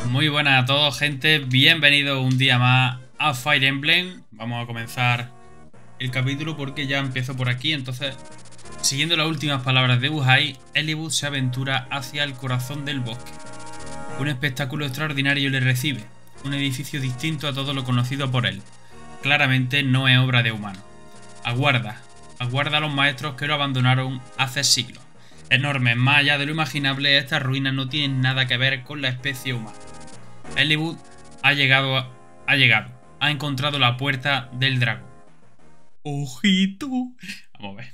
Muy buenas a todos, gente. Bienvenidos un día más a Fire Emblem. Vamos a comenzar el capítulo porque ya empiezo por aquí. Entonces, siguiendo las últimas palabras de Uhai, Eliwood se aventura hacia el corazón del bosque. Un espectáculo extraordinario le recibe. Un edificio distinto a todo lo conocido por él. Claramente no es obra de humano. Aguarda a los maestros que lo abandonaron hace siglos. Enormes, más allá de lo imaginable, estas ruinas no tienen nada que ver con la especie humana. Eliwood ha llegado. Ha encontrado la puerta del dragón. ¡Ojito! Vamos a ver.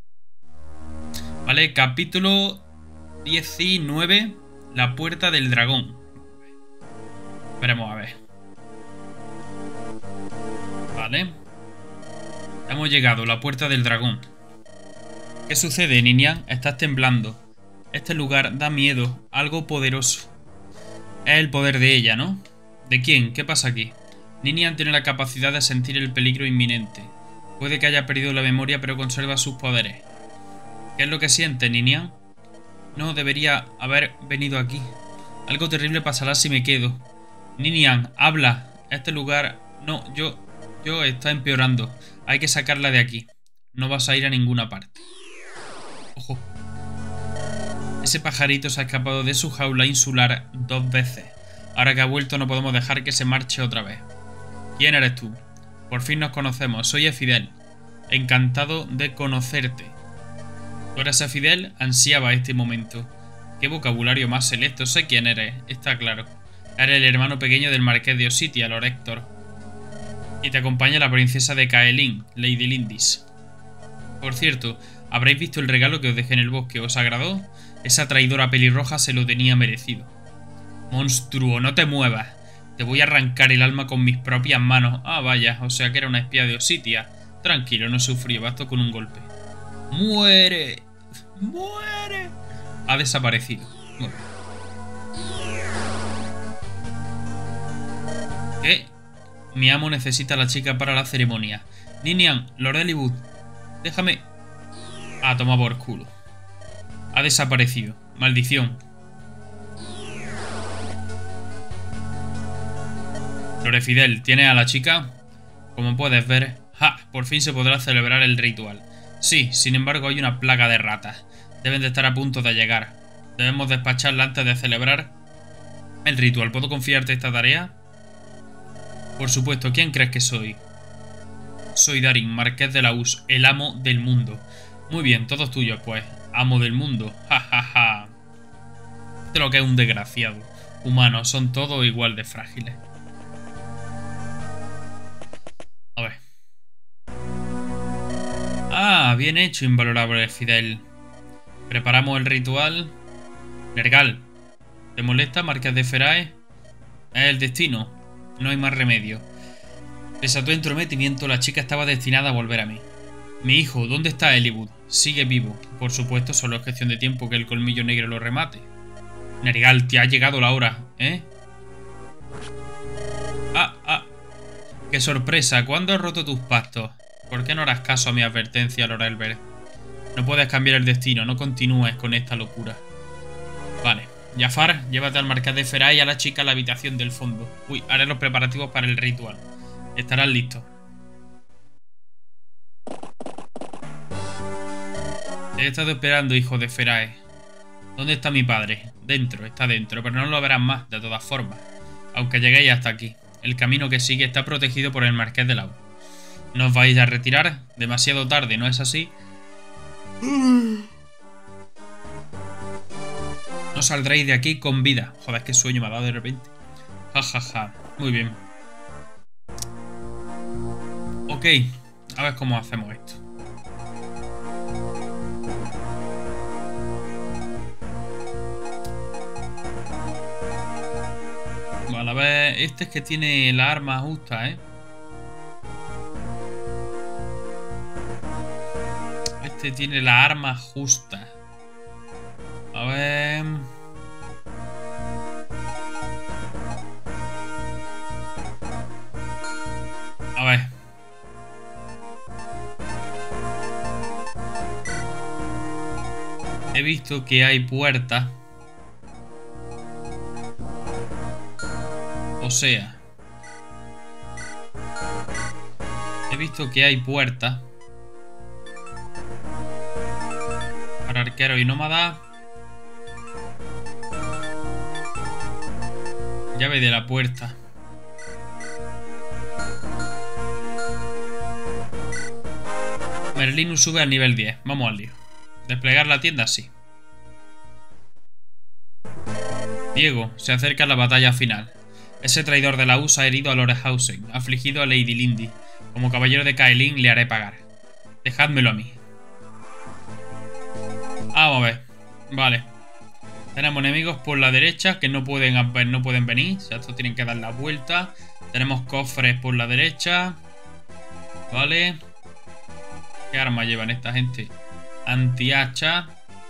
Vale, capítulo 19. La puerta del dragón. Veremos a ver. Vale. Hemos llegado a la puerta del dragón. ¿Qué sucede, Ninian? Estás temblando. Este lugar da miedo, algo poderoso. Es el poder de ella, ¿no? ¿De quién? ¿Qué pasa aquí? Ninian tiene la capacidad de sentir el peligro inminente. Puede que haya perdido la memoria, pero conserva sus poderes. ¿Qué es lo que siente, Ninian? No debería haber venido aquí. Algo terrible pasará si me quedo. Ninian, habla. Este lugar... No, yo está empeorando. Hay que sacarla de aquí. No vas a ir a ninguna parte. Ojo. Ese pajarito se ha escapado de su jaula insular 2 veces. Ahora que ha vuelto no podemos dejar que se marche otra vez. ¿Quién eres tú? Por fin nos conocemos. Soy Efidel. Encantado de conocerte. ¿Tú eres Efidel? Ansiaba este momento. Qué vocabulario más selecto. Sé quién eres. Está claro. Eres el hermano pequeño del marqués de Ositia, Lord Héctor. Y te acompaña la princesa de Caelin, Lady Lindis. Por cierto, ¿habréis visto el regalo que os dejé en el bosque? ¿Os agradó? Esa traidora pelirroja se lo tenía merecido. Monstruo, no te muevas. Te voy a arrancar el alma con mis propias manos. Ah, vaya, o sea que era una espía de Ositia. Tranquilo, no sufrí, bastó con un golpe. ¡Muere! ¡Muere! Ha desaparecido. Bueno. ¿Qué? Mi amo necesita a la chica para la ceremonia. Ninian, Lord Eliwood, déjame... Ah, toma por culo. Ha desaparecido. Maldición. Lord Efidel, ¿tienes a la chica? Como puedes ver... ¡Ja! Por fin se podrá celebrar el ritual. Sí, sin embargo hay una plaga de ratas. Deben de estar a punto de llegar. Debemos despacharla antes de celebrar el ritual. ¿Puedo confiarte esta tarea? Por supuesto, ¿quién crees que soy? Soy Darin, marqués de Laús, el amo del mundo. Muy bien, todos tuyos, pues. Amo del mundo. Ja, ja, ja. De lo que es un desgraciado. Humanos, son todos igual de frágiles. A ver. Ah, bien hecho, invalorable Fidel. Preparamos el ritual. Nergal. ¿Te molesta, marqués de Ferae? Es el destino. No hay más remedio. Pese a tu entrometimiento, la chica estaba destinada a volver a mí. Mi hijo, ¿dónde está Eliwood? Sigue vivo. Por supuesto, solo es cuestión de tiempo que el colmillo negro lo remate. Nergal, te ha llegado la hora, ¿eh? ¡Qué sorpresa! ¿Cuándo has roto tus pactos? ¿Por qué no harás caso a mi advertencia, Lord Elbert? No puedes cambiar el destino, no continúes con esta locura. Vale. Jafar, llévate al marqués de Ferae y a la chica a la habitación del fondo. Uy, haré los preparativos para el ritual. Estarán listos. Te he estado esperando, hijo de Ferae. ¿Dónde está mi padre? Dentro, está dentro, pero no lo verás más, de todas formas. Aunque lleguéis hasta aquí. El camino que sigue está protegido por el marqués de Laús. ¿No os vais a retirar? Demasiado tarde, ¿no es así? No saldréis de aquí con vida. Joder, qué sueño me ha dado de repente. Ja, ja, ja. Muy bien. Ok. A ver cómo hacemos esto. Vale, a ver. Este es que tiene la arma justa, ¿eh? Este tiene la arma justa. A ver... A ver. He visto que hay puertas O sea, he visto que hay puertas para arqueros y nómadas. Llave de la puerta. Merlinus sube al nivel 10. Vamos al lío. Desplegar la tienda, sí. Diego, se acerca la batalla final. Ese traidor de la USA ha herido a Lorehausen, afligido a Lady Lindy. Como caballero de Caelin le haré pagar. Dejádmelo a mí. Vamos a ver. Vale. Tenemos enemigos por la derecha que no pueden venir. O sea, estos tienen que dar la vuelta. Tenemos cofres por la derecha. Vale. ¿Qué armas llevan esta gente? Antihacha.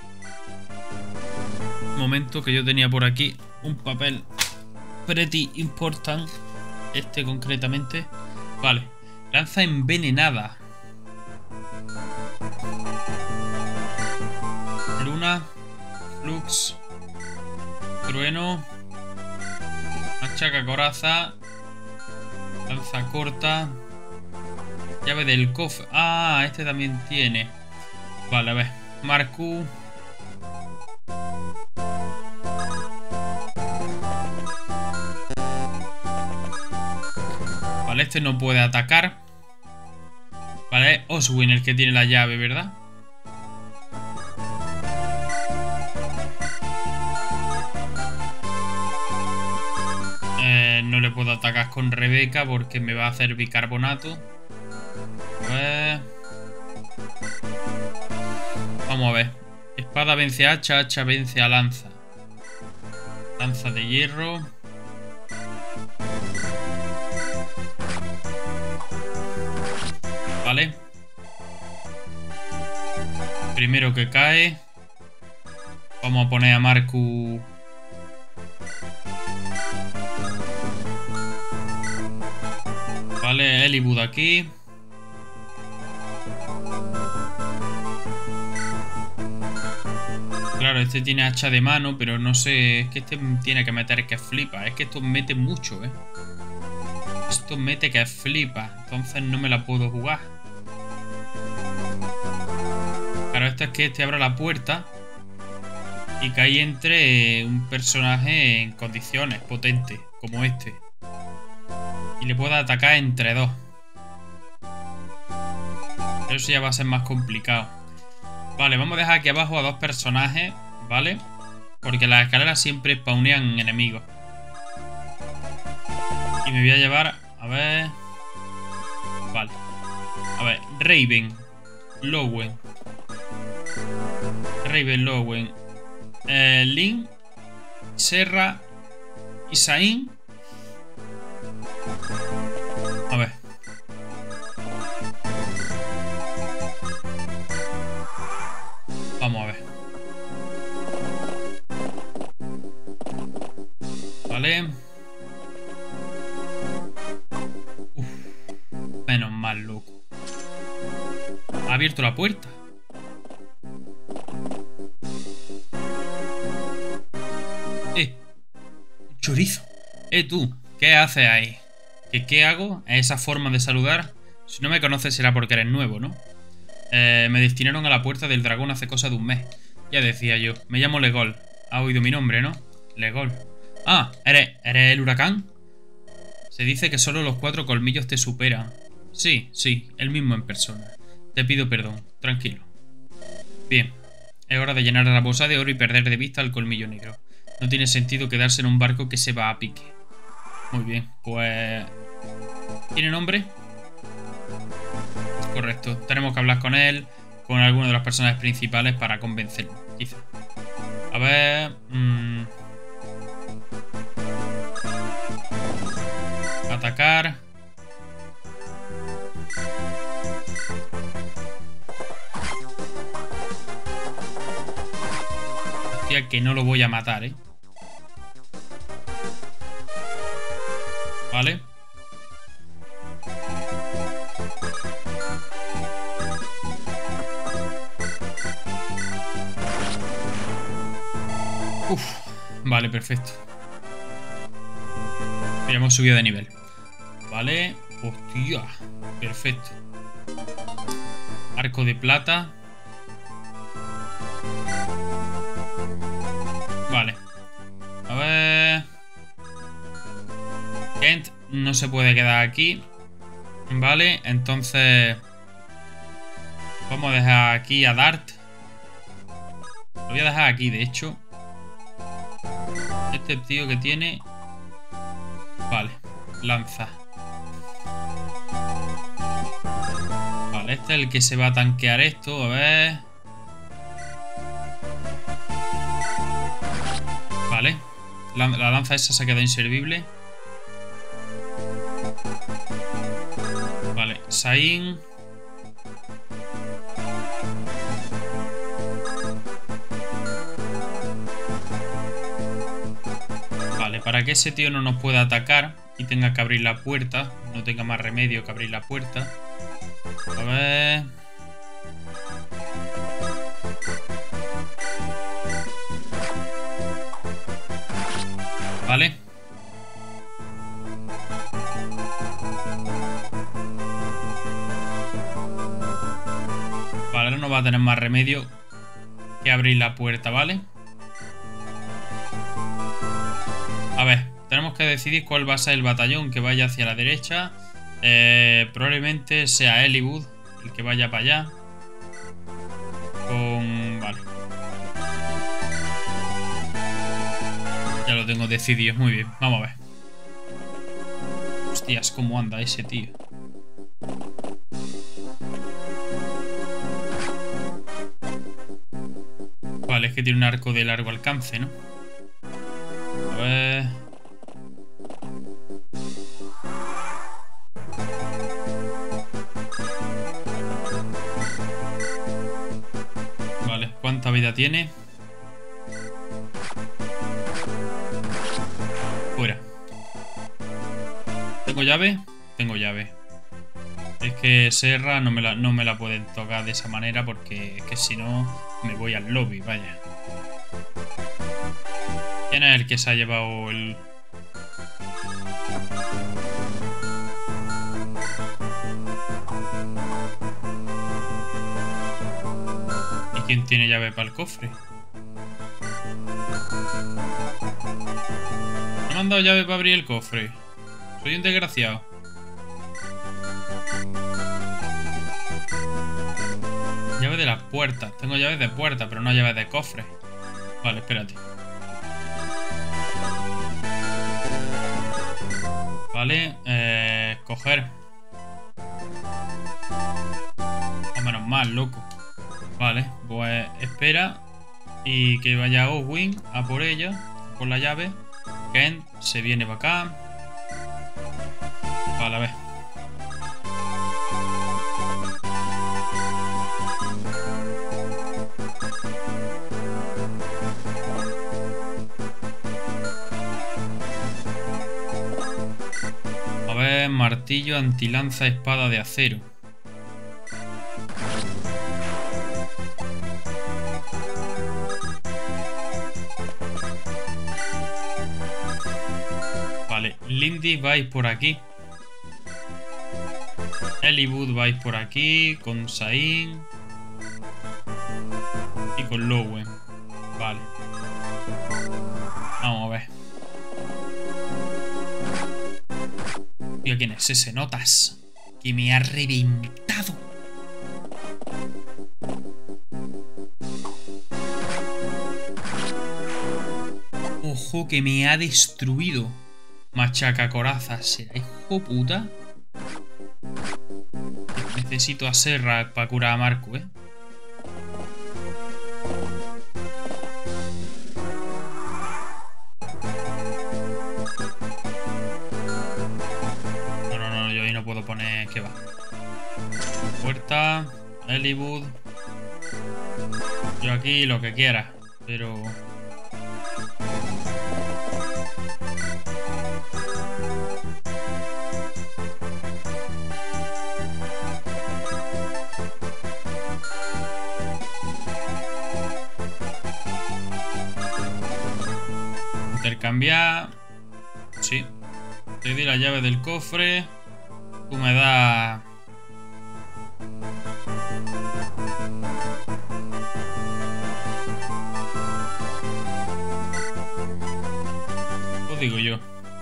Un momento que yo tenía por aquí un papel pretty important. Este concretamente. Vale. Lanza envenenada. Luna. Flux. Trueno. Machaca coraza. Lanza corta. Llave del cofre. Ah, este también tiene. Vale, a ver. Marcu. Vale, este no puede atacar. Vale, es Oswin el que tiene la llave, ¿verdad? No le puedo atacar con Rebeca porque me va a hacer bicarbonato. A ver. Vamos a ver. Espada vence a hacha, hacha vence a lanza. Lanza de hierro. Vale. Primero que cae. Vamos a poner a Marcu. Vale, Elibud aquí. Claro, este tiene hacha de mano, pero no sé. Es que este tiene que meter que flipa. Es que esto mete mucho, ¿eh? Esto mete que flipa. Entonces no me la puedo jugar. Claro, esto es que este abra la puerta y que ahí entre un personaje en condiciones potente, como este. Y le pueda atacar entre dos. Pero eso ya va a ser más complicado. Vale, vamos a dejar aquí abajo a dos personajes, ¿vale? Porque las escaleras siempre spawnean enemigos. Y me voy a llevar... A ver... Vale. A ver, Raven. Lowen. Raven, Lowen. Link. Serra. Isaín. A ver. Vamos a ver. Vale. Uf. Menos mal, loco. Ha abierto la puerta. Chorizo. Tú. ¿Qué haces ahí? ¿Qué hago? ¿Esa forma de saludar? Si no me conoces será porque eres nuevo, ¿no? Me destinaron a la puerta del dragón hace cosa de un mes. Ya decía yo. Me llamo Legol. Has oído mi nombre, ¿no? Legol. Ah, ¿eres el huracán? Se dice que solo los 4 colmillos te superan. Sí, el mismo en persona. Te pido perdón. Tranquilo. Bien. Es hora de llenar la bolsa de oro y perder de vista al colmillo negro. No tiene sentido quedarse en un barco que se va a pique. Muy bien, pues... ¿Tiene nombre? Correcto. Tenemos que hablar con él, con alguno de los personajes principales para convencerlo, quizá. A ver... Atacar. Hostia, que no lo voy a matar, ¿eh? Vale. Uf, vale, perfecto. Voy Ya hemos subido de nivel. Vale. Hostia. Perfecto. Arco de plata. Vale. A ver. Kent no se puede quedar aquí. Vale, entonces vamos a dejar aquí a Dart. Lo voy a dejar aquí, de hecho. Este tío que tiene... Vale, lanza. Vale, este es el que se va a tanquear esto, a ver. Vale, la lanza esa se ha quedado inservible. Vale, Zain. Vale, para que ese tío no nos pueda atacar y tenga que abrir la puerta, no tenga más remedio que abrir la puerta. A ver... Vale. Vale, ahora no va a tener más remedio que abrir la puerta, ¿vale? A ver, tenemos que decidir cuál va a ser el batallón que vaya hacia la derecha. Probablemente sea Eliwood el que vaya para allá. Vale. Ya lo tengo decidido, muy bien. Vamos a ver. Hostias, cómo anda ese tío. Vale, es que tiene un arco de largo alcance, ¿no? A ver... Vale, ¿cuánta vida tiene? Fuera. ¿Tengo llave? Tengo llave. Es que Serra no me la pueden tocar de esa manera porque es que si no me voy al lobby, vaya. ¿Quién es el que se ha llevado el...? ¿Y quién tiene llave para el cofre? ¿Me han dado llave para abrir el cofre? Soy un desgraciado. Llave de las puertas. Tengo llaves de puerta, pero no llaves de cofre. Vale, espérate. Vale, coger. O menos mal, loco. Vale, pues espera. Y que vaya Oswin a por ella. Por la llave. Kent se viene para acá. Vale, a ver. A ver, martillo, antilanza, espada de acero. Vale, Lindy vais por aquí. Eliwood vais por aquí. Con Zain. Y con Lowen. Vale. Vamos a ver. Tío, ¿quién es ese? Notas. Que me ha reventado. Ojo, que me ha destruido. Machaca corazas. ¿Será hijo puta? Necesito a Serra para curar a Marco, ¿eh? No, yo ahí no puedo poner... ¿Qué va? Puerta. Eliwood. Yo aquí lo que quiera. Pero... Intercambiar. Sí. Te di la llave del cofre. Tú me das... Os digo yo.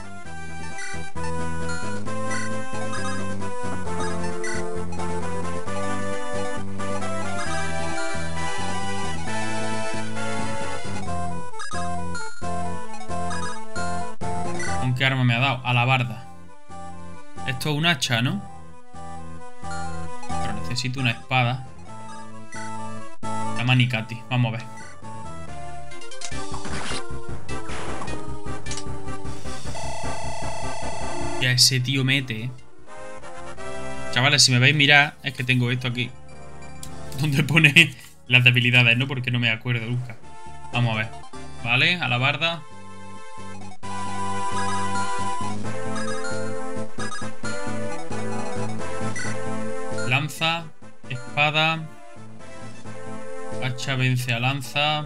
¿Con qué arma me ha dado? Alabarda. Esto es un hacha, ¿no? Pero necesito una espada. La Manicati. Vamos a ver. Ya ese tío mete, Chavales, si me veis mirar, es que tengo esto aquí. Donde pone las debilidades, ¿no? Porque no me acuerdo nunca. Vamos a ver. Vale, alabarda. Lanza, espada. Hacha vence a lanza.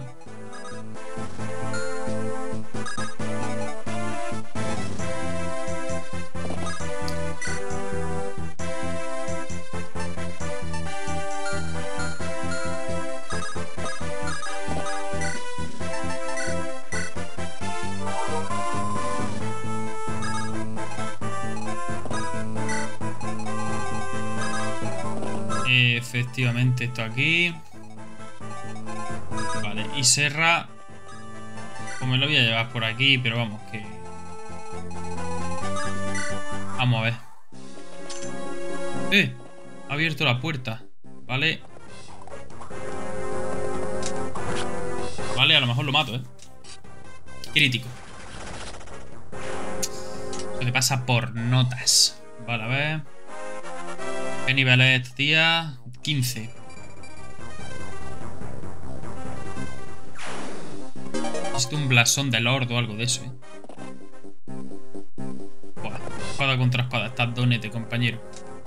Efectivamente, esto aquí. Vale, y Serra. Pues me lo voy a llevar por aquí, pero vamos, que... Vamos a ver. Ha abierto la puerta. Vale. Vale, a lo mejor lo mato, Crítico. Eso te pasa por notas. Vale, a ver. ¿Qué nivel es este día? 15. Necesito un blasón de Lord o algo de eso, Buah, espada contra espada. Estás donete, compañero.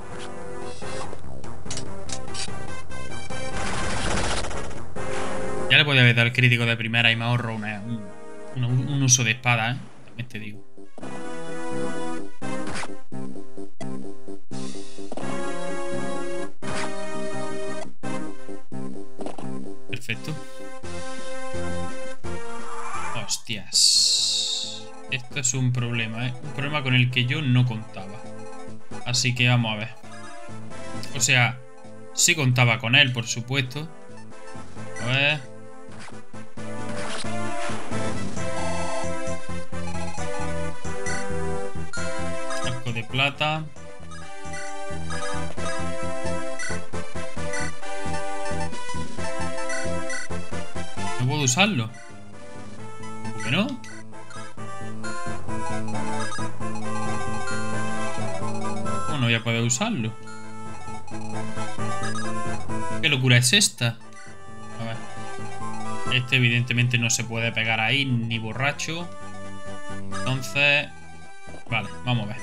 Ya le podía haber dado el crítico de primera y me ahorro un uso de espada, También te digo. Perfecto. Hostias. Esto es un problema, Un problema con el que yo no contaba. Así que vamos a ver. O sea, sí contaba con él, por supuesto. A ver. Arco de plata. No puedo usarlo. ¿Por qué no? ¿Cómo no voy a poder usarlo? ¿Qué locura es esta? A ver. Este evidentemente no se puede pegar ahí, ni borracho. Entonces... Vale, vamos a ver.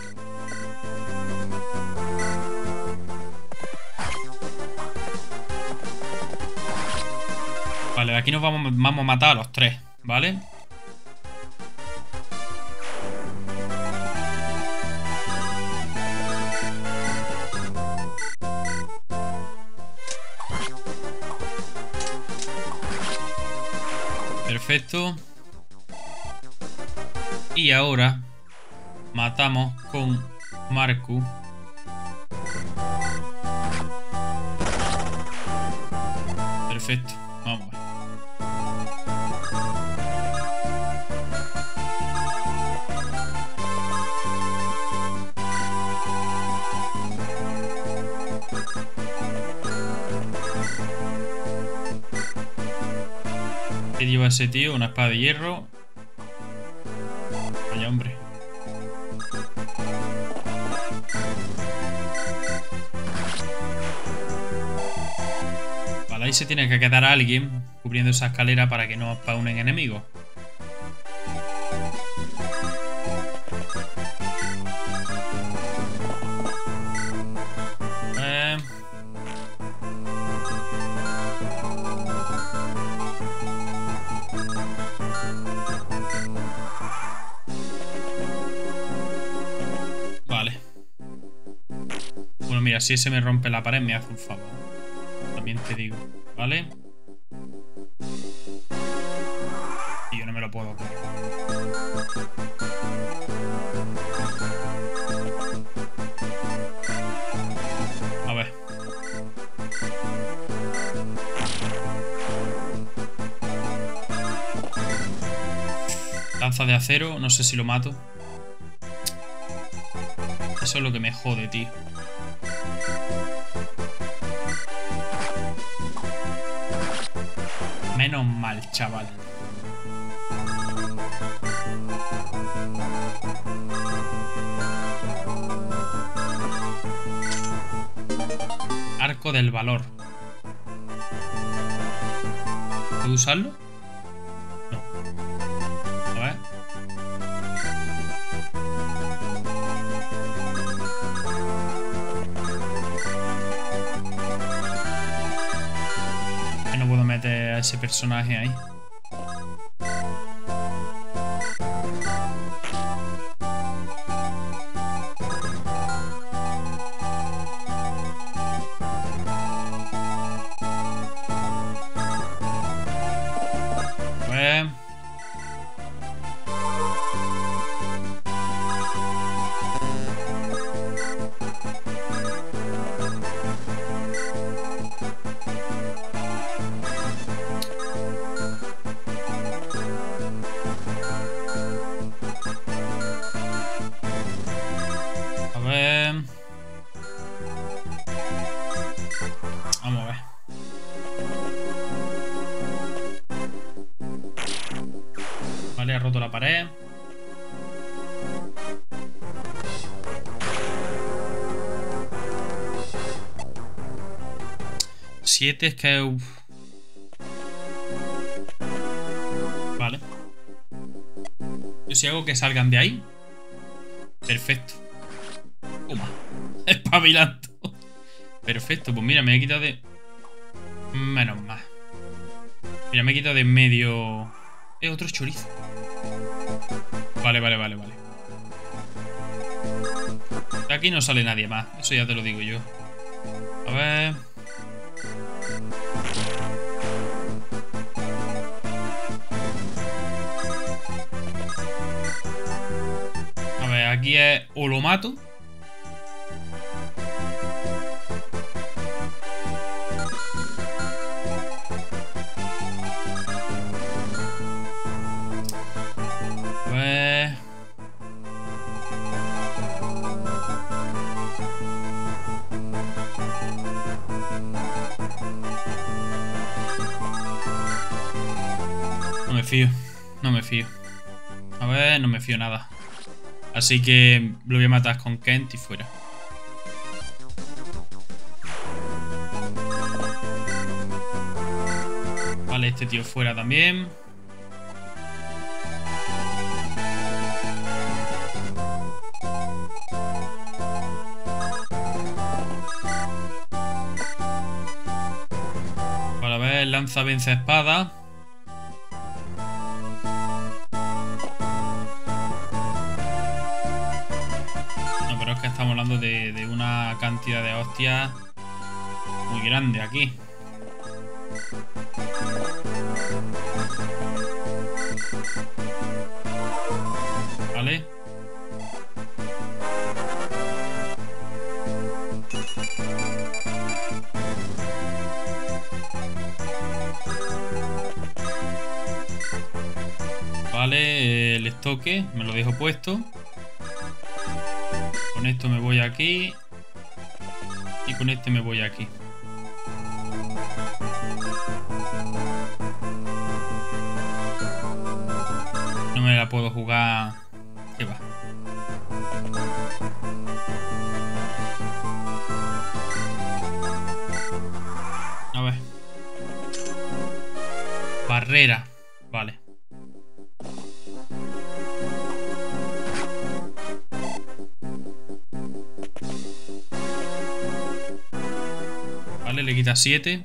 Vale, aquí nos vamos a matar a los tres, ¿vale? Perfecto. Y ahora matamos con Marku. Perfecto. Vamos a ver. ¿Qué lleva ese tío? Una espada de hierro. Vaya hombre. Vale, ahí se tiene que quedar alguien cubriendo esa escalera para que no spawnen enemigos. así se me rompe la pared, me hace un favor. También te digo, ¿vale? Y yo no me lo puedo creer. A ver. Lanza de acero, no sé si lo mato. Eso es lo que me jode, tío. Menos mal, chaval. Arco del valor. ¿Puedo usarlo? No. A ver. No puedo meter a ese personaje ahí. Pues... A ver... Vamos a ver. Vale, ha roto la pared. Siete es que... Vale. Yo si hago que salgan de ahí. Perfecto. Toma. Espabilando. Perfecto, pues mira, me he quitado de... Menos mal. Mira, me he quitado de en medio... otro chorizo. Vale. De aquí no sale nadie más. Eso ya te lo digo yo. A ver... A ver, aquí es... O lo mato... No me fío. A ver, no me fío nada. Así que lo voy a matar con Kent y fuera. Vale, este tío fuera también. Vale, a ver, lanza vence espada. Estamos hablando de una cantidad de hostias muy grande aquí. Vale. Vale, el estoque me lo dejo puesto. Con esto me voy aquí. Y con este me voy aquí. No me la puedo jugar. ¿Qué va? A ver. Barrera. Vale. Vale, le quita 7.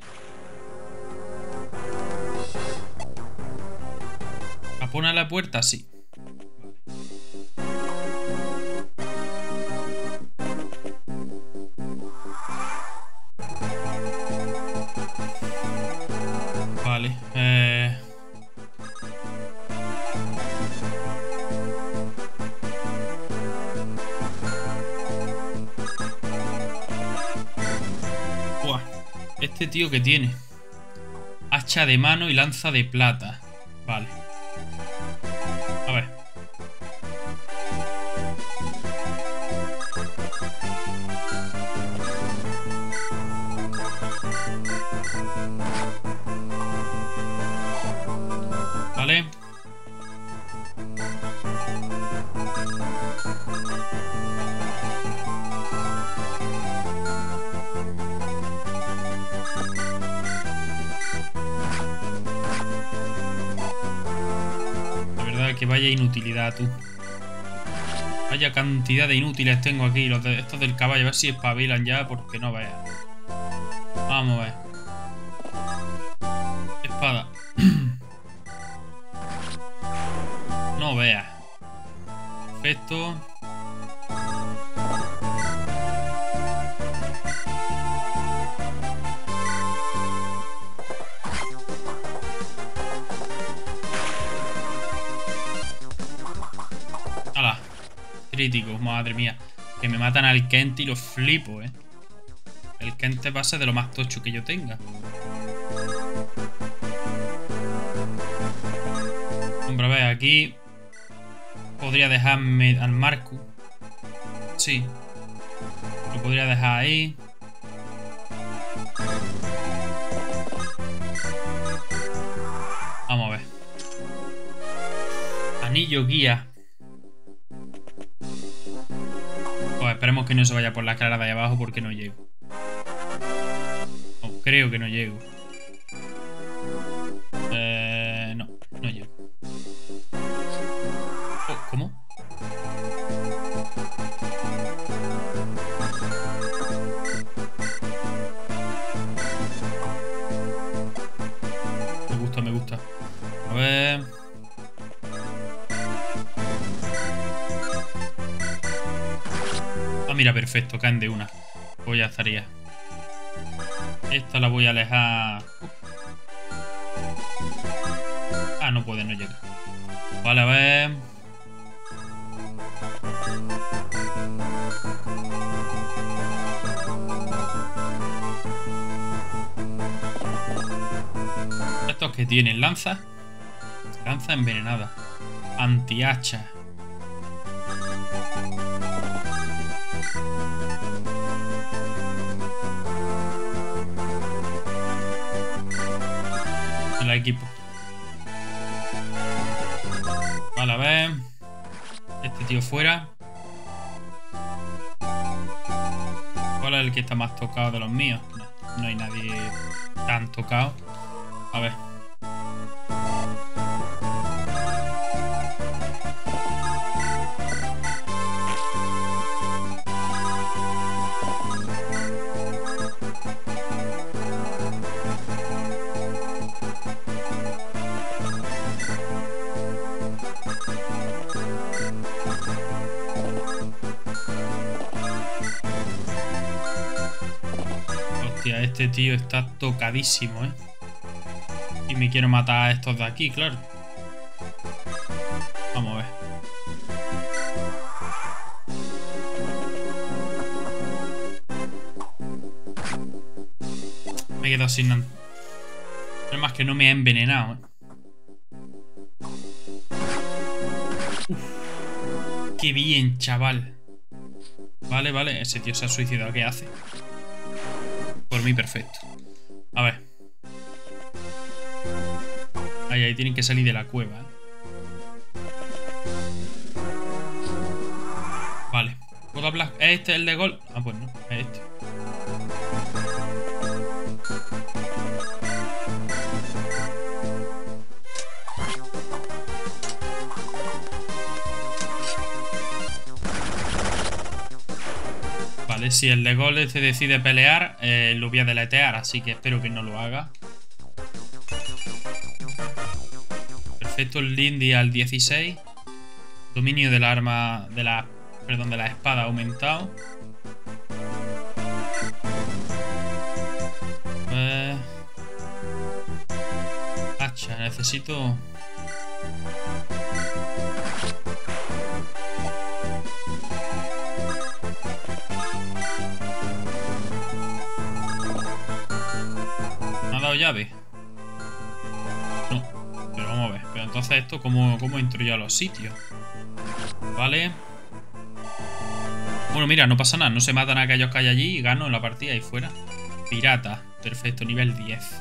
¿Apona la puerta? Sí. ¿Este tío qué tiene? Hacha de mano y lanza de plata. Vale. A ver. Vale. Que vaya inutilidad, tú. Vaya cantidad de inútiles tengo aquí. Estos del caballo. A ver si espabilan ya, porque no veas. Vamos a ver. Espada. No veas. Perfecto. ¡Hala! Crítico, madre mía. Que me matan al Kent y lo flipo, ¿eh? El Kent va a ser de lo más tocho que yo tenga. Hombre, a ver, aquí podría dejarme al Marco. Sí. Lo podría dejar ahí. Vamos a ver. Anillo guía. Pues esperemos que no se vaya por la escalera de ahí abajo porque no llego. O creo que no llego. No, no llego. Oh, ¿cómo? Me gusta, me gusta. A ver... Ah, mira, perfecto, caen de una. Pues ya estaría. Esta la voy a alejar. Ah, no puede, no llega. Vale, a ver. Estos que tienen lanza. Lanza envenenada. Antihacha. El equipo. Vale, a ver. Este tío fuera. ¿Cuál es el que está más tocado de los míos? No, no hay nadie tan tocado. A ver. Hostia, este tío está tocadísimo, ¿eh? Y me quiero matar a estos de aquí, claro. Vamos a ver. Me he quedado sin nada. Es más que no me ha envenenado, ¿eh? Uf. Qué bien, chaval. Vale, vale. Ese tío se ha suicidado. ¿Qué hace? Por mí, perfecto. A ver. Ahí tienen que salir de la cueva, ¿eh? Vale. ¿Puedo hablar? ¿Es este el de gol? Ah, pues no. Es este. Vale, si el de gol se decide pelear, lo voy a deletear, así que espero que no lo haga. Perfecto, el Lindy al 16. Dominio del arma, de la espada aumentado. Hacha, necesito... dado llave? No. Pero vamos a ver. Pero entonces esto, ¿cómo entro yo a los sitios? Vale. Bueno, mira, no pasa nada. No se matan a aquellos que hay allí y gano la partida y fuera. Pirata. Perfecto, nivel 10.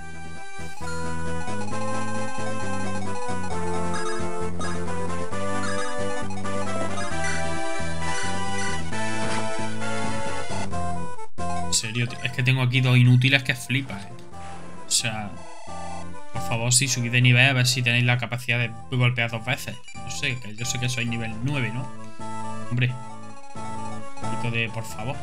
En serio, tío. Es que tengo aquí dos inútiles que flipas, O sea, por favor, si subid de nivel, a ver si tenéis la capacidad de golpear 2 veces. No sé, que yo sé que soy nivel 9, ¿no? Hombre. Un poquito de... por favor.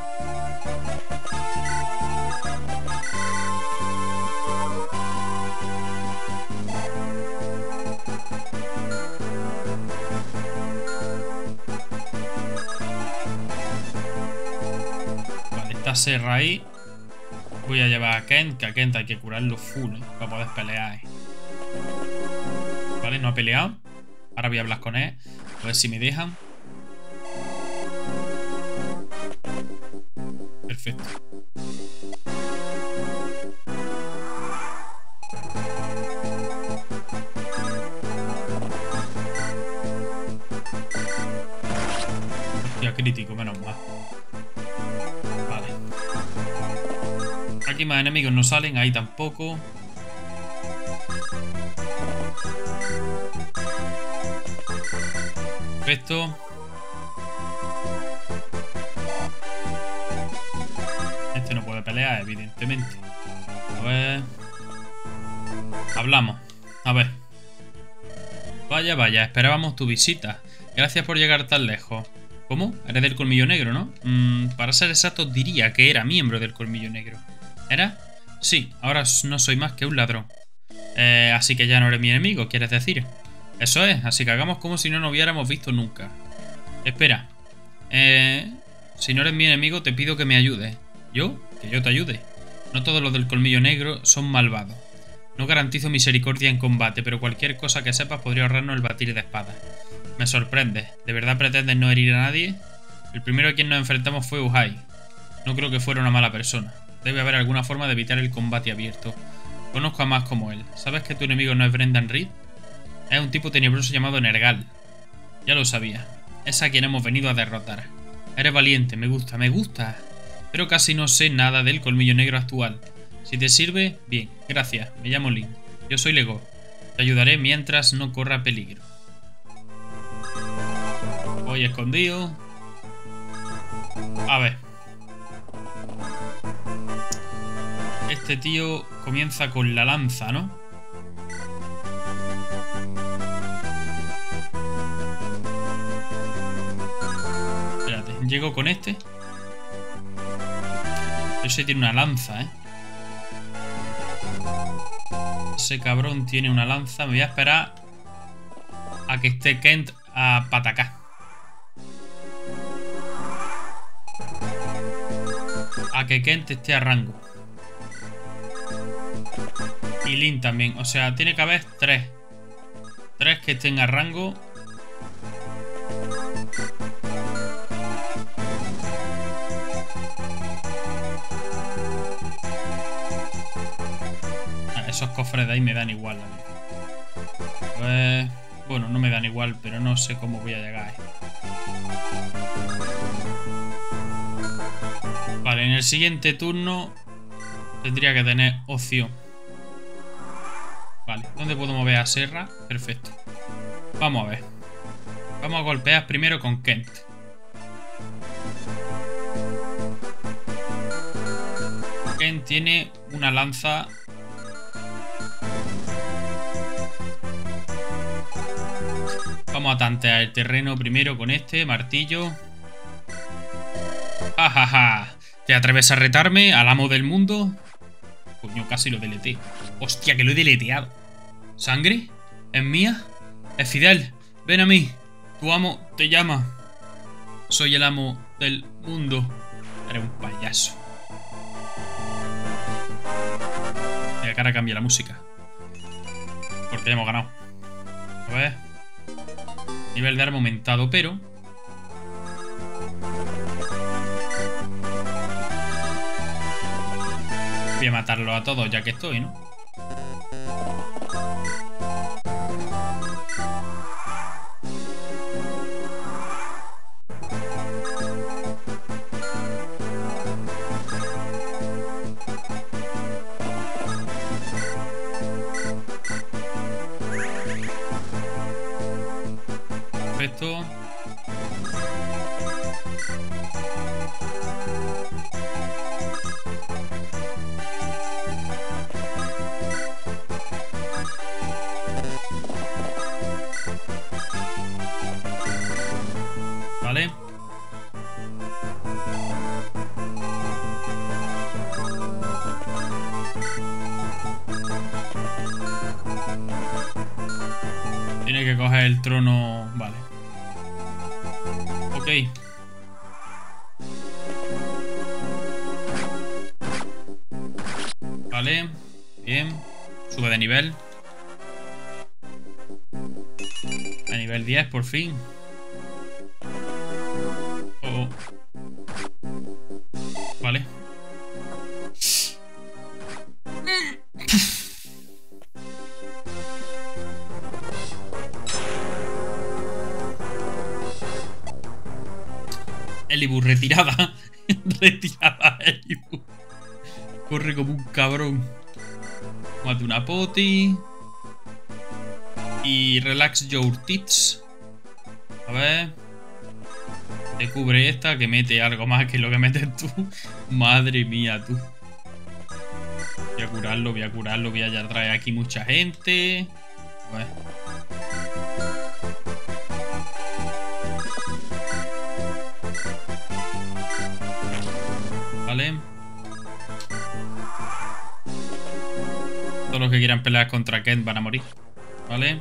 Vale, esta serra ahí. Voy a llevar a Kent, que a Kent hay que curarlo full, para poder pelear. Vale, no ha peleado. Ahora voy a hablar con él, a ver si me dejan. Perfecto. Hostia, crítico, menos mal. Vale. Aquí más enemigos no salen, ahí tampoco. Perfecto. Este no puede pelear, evidentemente. A ver. Hablamos. A ver. Vaya, vaya, esperábamos tu visita. Gracias por llegar tan lejos. ¿Cómo? Eres del Colmillo Negro, ¿no? Para ser exacto, diría que era miembro del Colmillo Negro. ¿Era? Sí, ahora no soy más que un ladrón. Así que ya no eres mi enemigo, ¿quieres decir? Eso es, así que hagamos como si no nos hubiéramos visto nunca. Espera. Si no eres mi enemigo, te pido que me ayudes. ¿Yo? Que yo te ayude. No todos los del Colmillo Negro son malvados. No garantizo misericordia en combate, pero cualquier cosa que sepas podría ahorrarnos el batir de espadas. Me sorprende. ¿De verdad pretendes no herir a nadie? El primero a quien nos enfrentamos fue Uhai. No creo que fuera una mala persona. Debe haber alguna forma de evitar el combate abierto. Conozco a más como él. ¿Sabes que tu enemigo no es Brendan Reed? Es un tipo tenebroso llamado Nergal. Ya lo sabía. Es a quien hemos venido a derrotar. Eres valiente, me gusta, me gusta. Pero casi no sé nada del Colmillo Negro actual. Si te sirve, bien, gracias. Me llamo Link. Yo soy Lego. Te ayudaré mientras no corra peligro. Voy escondido. A ver. Este tío comienza con la lanza, ¿no? Espérate, llego con este. Ese tiene una lanza, Ese cabrón tiene una lanza. Me voy a esperar a que esté Kent a patacar. A que Kent esté a rango. Y Link también. O sea, tiene que haber 3. 3 que estén a rango. Esos cofres de ahí me dan igual, la verdad. Pues, bueno, no me dan igual, pero no sé cómo voy a llegar ahí. Vale, en el siguiente turno tendría que tener opción. Vale, ¿dónde puedo mover a Serra? Perfecto. Vamos a ver. Vamos a golpear primero con Kent. Kent tiene una lanza. Vamos a tantear el terreno primero con este martillo. ¡Jajaja! ¿Te atreves a retarme al amo del mundo? Coño, casi lo deleté. ¡Hostia, que lo he deleteado! ¿Sangre? ¿Es mía? Es Fidel. Ven a mí. Tu amo te llama. Soy el amo del mundo. Eres un payaso. Mira, que ahora cambia la música. Porque ya hemos ganado. A ver. Nivel de arma aumentado, pero... voy a matarlo a todos ya que estoy, ¿no? Vale. Tiene que coger el trono. Vale. Ok. Vale. Bien. Sube de nivel. A nivel 10 por fin. Oh. Vale. Elibur, retirada. Retirada, Elibur. Corre como un cabrón. Mate una poti. Y relax your tits. A ver. Te cubre esta, que mete algo más que lo que metes tú. Madre mía, tú. Voy a curarlo, voy a curarlo. Voy a ya traer aquí mucha gente. A ver. Vale. Todos los que quieran pelear contra Ken van a morir. Vale.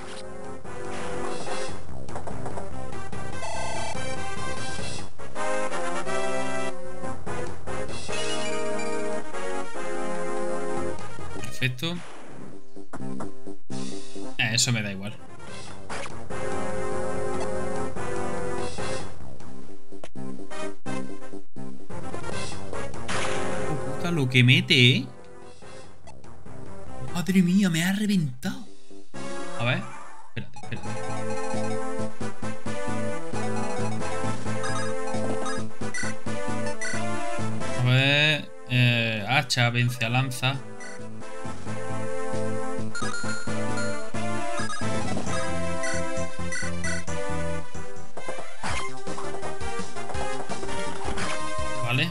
Perfecto. Eso me da igual. Oh, puta, lo que mete, ¿eh? Madre mía, me ha reventado. A ver. Espérate, espérate. A ver. Hacha vence a lanza. Vale.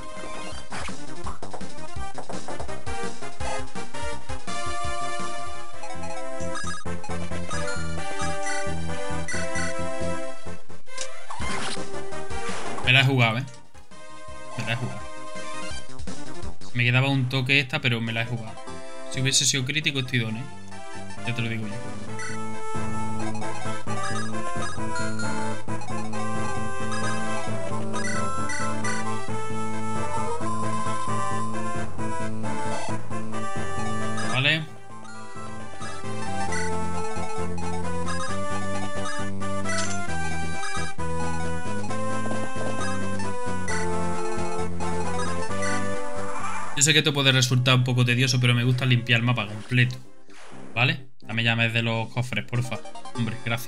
Me la he jugado, ¿eh? Me la he jugado. Me quedaba un toque esta, pero me la he jugado. Si hubiese sido crítico, estoy don, ¿eh? Ya te lo digo yo. Vale. Yo sé que esto puede resultar un poco tedioso, pero me gusta limpiar el mapa completo. ¿Vale? Dame llaves de los cofres, porfa. Hombre, gracias.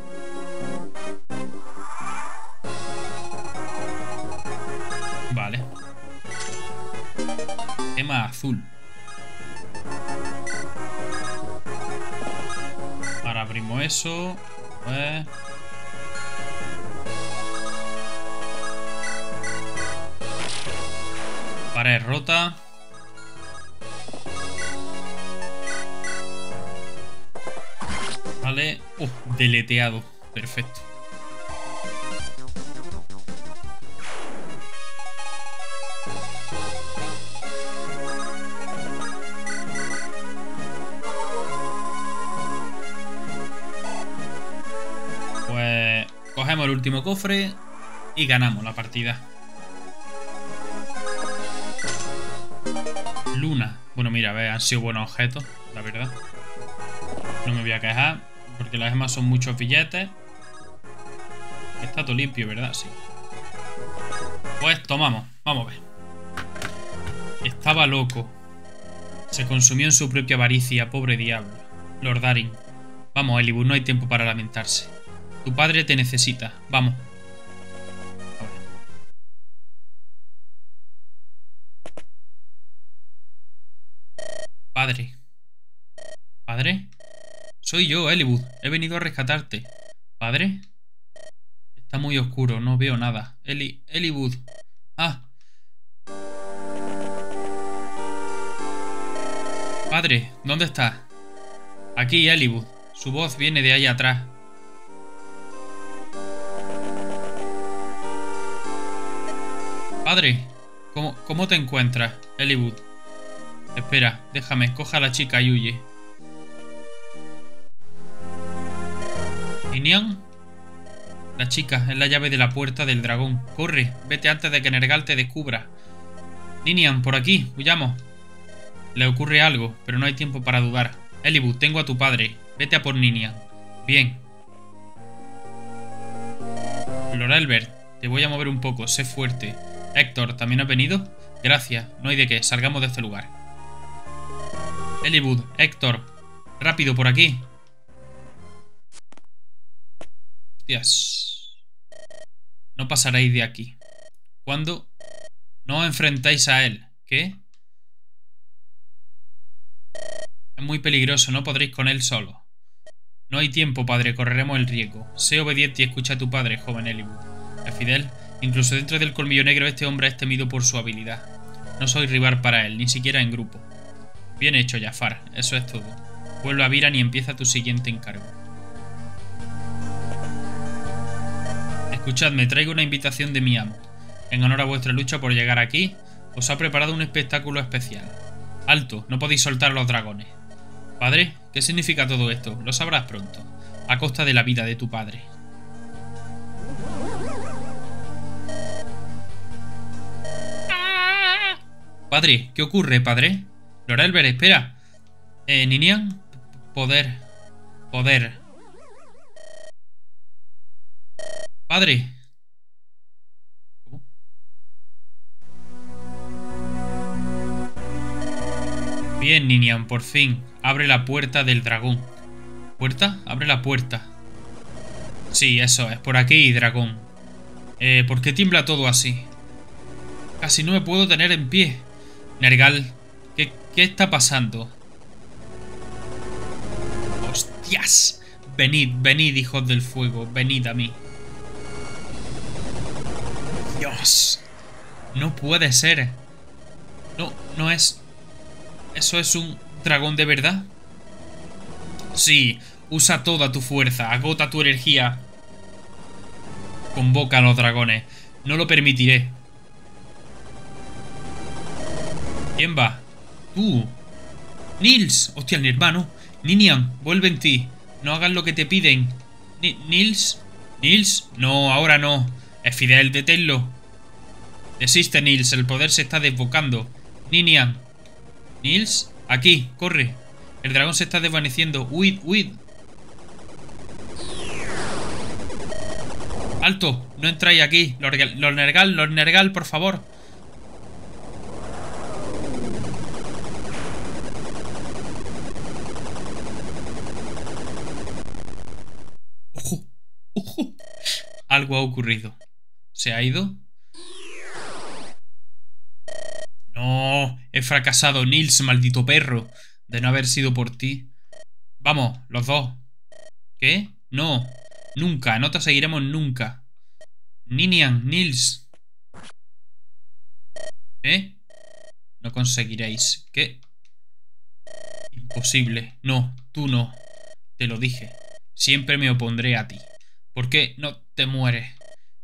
Vale. Gema azul. Ahora abrimos eso. A ver. Pared rota. Vale. Deleteado. Perfecto. Pues cogemos el último cofre y ganamos la partida. Luna. Bueno, mira, a ver, han sido buenos objetos, la verdad. No me voy a quejar, porque las gemas son muchos billetes. Está todo limpio, ¿verdad? Sí. Pues tomamos. Vamos a ver. Estaba loco. Se consumió en su propia avaricia, pobre diablo. Lord Darin. Vamos, Elibur, no hay tiempo para lamentarse. Tu padre te necesita. Vamos. Padre. ¿Padre? Soy yo, Elibur. He venido a rescatarte. ¿Padre? Está muy oscuro, no veo nada. Eliwood. Ah. Padre, ¿dónde estás? Aquí, Eliwood. Su voz viene de ahí atrás. Padre, ¿cómo te encuentras, Eliwood? Espera, déjame, coja a la chica y huye. ¿Ninian? La chica es la llave de la puerta del dragón. Corre, vete antes de que Nergal te descubra. Ninian, por aquí, huyamos. Le ocurre algo, pero no hay tiempo para dudar. Eliwood, tengo a tu padre. Vete a por Ninian. Bien. Lord Albert, te voy a mover un poco, sé fuerte. Héctor, ¿también has venido? Gracias, no hay de qué, salgamos de este lugar. Eliwood, Héctor, rápido por aquí. Hostias. No pasaréis de aquí. ¿Cuándo? No os enfrentáis a él. ¿Qué? Es muy peligroso, no podréis con él solo. No hay tiempo, padre, correremos el riesgo. Sé obediente y escucha a tu padre, joven Eliwood. Es fidel. Incluso dentro del colmillo negro este hombre es temido por su habilidad. No soy rival para él, ni siquiera en grupo. Bien hecho, Jafar. Eso es todo. Vuelve a Viran y empieza tu siguiente encargo. Escuchadme, traigo una invitación de mi amo. En honor a vuestra lucha por llegar aquí, os ha preparado un espectáculo especial. Alto, no podéis soltar a los dragones. Padre, ¿qué significa todo esto? Lo sabrás pronto, a costa de la vida de tu padre. Padre, ¿qué ocurre, padre? Lord Albert, espera. Ninian, poder. Padre. ¿Cómo? Bien, Ninian, por fin. Abre la puerta del dragón. ¿Puerta? Abre la puerta. Sí, eso es. Por aquí, dragón. ¿Por qué tiembla todo así? Casi no me puedo tener en pie. Nergal, ¿qué está pasando? ¡Hostias! Venid, hijos del fuego. Venid a mí. Dios. No puede ser. No es... ¿Eso es un dragón de verdad? Sí, usa toda tu fuerza, agota tu energía. Convoca a los dragones. No lo permitiré. ¿Quién va? Tú. Nils. Hostia, mi hermano. Ninian, vuelve en ti. No hagas lo que te piden. Nils. Nils. No, ahora no. Es Fidel, deténlo. Desiste, Nils. El poder se está desbocando. Ninian. Nils. Aquí, corre. El dragón se está desvaneciendo. Huid. ¡Alto! No entráis aquí. Lord Nergal, por favor. ¡Ojo! Algo ha ocurrido. ¿Se ha ido? No, he fracasado, Nils, maldito perro. De no haber sido por ti. Vamos, los dos. ¿Qué? No. Nunca, no te seguiremos nunca. Ninian, Nils. ¿Eh? No conseguiréis. ¿Qué? Imposible. No, tú no. Te lo dije. Siempre me opondré a ti. ¿Por qué no te mueres?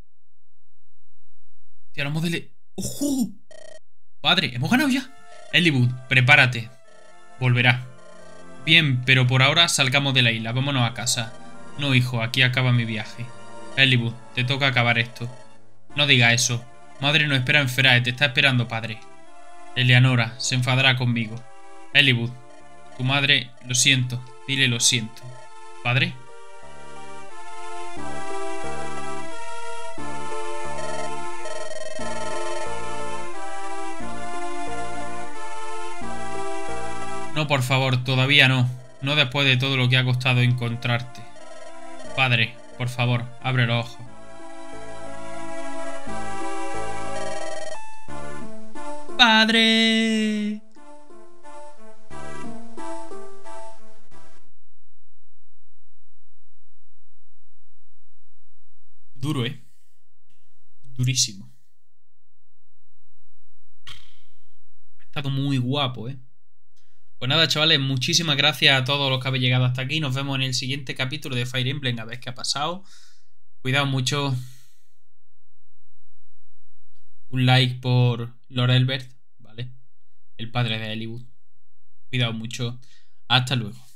Te lo modele. ¡Ojo! Padre, hemos ganado ya. Eliwood, prepárate. Volverá. Bien, pero por ahora salgamos de la isla. Vámonos a casa. No, hijo, aquí acaba mi viaje. Eliwood, te toca acabar esto. No diga eso. Madre no espera en Ferae, te está esperando padre. Eleanora se enfadará conmigo. Eliwood, tu madre, lo siento. Dile lo siento. ¿Padre? No, por favor, todavía no. No después de todo lo que ha costado encontrarte. Padre, por favor, abre los ojos. ¡Padre! Duro, ¿eh? Durísimo. Ha estado muy guapo, ¿eh? Pues nada, chavales, muchísimas gracias a todos los que habéis llegado hasta aquí. Nos vemos en el siguiente capítulo de Fire Emblem, a ver qué ha pasado. Cuidado mucho. Un like por Lord Elbert, ¿vale? El padre de Eliwood. Cuidado mucho. Hasta luego.